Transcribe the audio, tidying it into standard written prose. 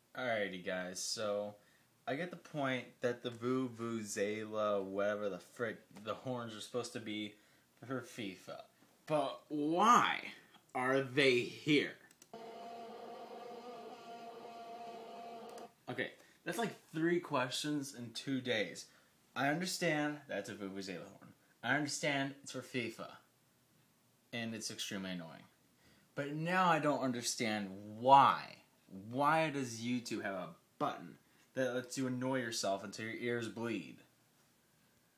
Alrighty guys, so I get the point that the vuvuzela, whatever the frick the horns are supposed to be for FIFA. But why are they here? Okay, that's like 3 questions in 2 days. I understand that's a vuvuzela horn. I understand it's for FIFA. And it's extremely annoying. But now I don't understand why. Why does YouTube have a button that lets you annoy yourself until your ears bleed?